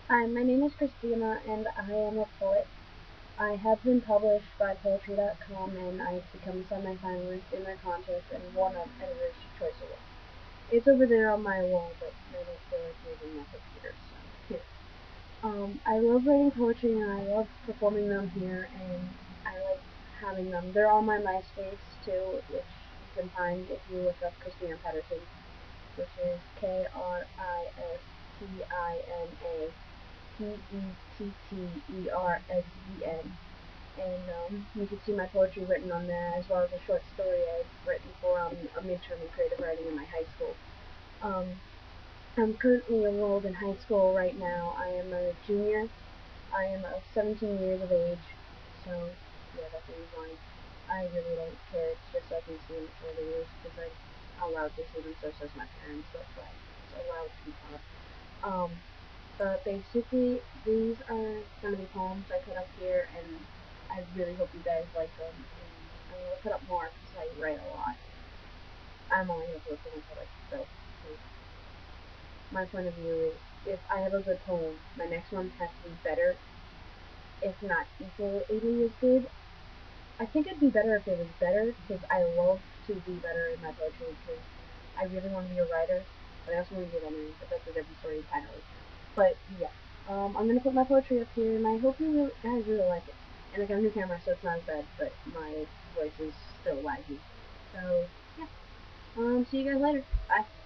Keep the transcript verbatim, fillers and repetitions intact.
Hi, my name is Christina, and I am a poet. I have been published by poetry dot com, and I've become a semi-finalist in their contest and won an Editor's Choice Award. It's over there on my wall, but I don't feel like moving my computer, so here. Um, I love writing poetry, and I love performing them here, and I like having them. They're on my MySpace, too, which you can find if you look up Christina Patterson, which is K R I S T I N A P E T T E R S E N. And um, you can see my poetry written on there, as well as a short story I've written for um, a midterm in creative writing in my high school. Um, I'm currently enrolled in high school right now. I am a junior. I am uh, seventeen years of age. So, yeah, that's the reason why I really don't care. It's just so I can see them for the years because I'm allowed to see them, so says my parents. That's why it's allowed to be taught. Um, but basically, these are going to be poems I put up here, and I really hope you guys like them. And I'm going to put up more because I write a lot. I'm only going to post them until like so. My point of view is, if I have a good poem, my next one has to be better, if not equally as good. I think it'd be better if it was better because I love to be better in my poetry because I really want to be a writer, but I also want to be a writer. But that's a different story entirely. But yeah, um, I'm gonna put my poetry up here, and I hope you really, guys really like it. And I got a new camera, so it's not as bad, but my voice is still laggy. So yeah, um, see you guys later. Bye.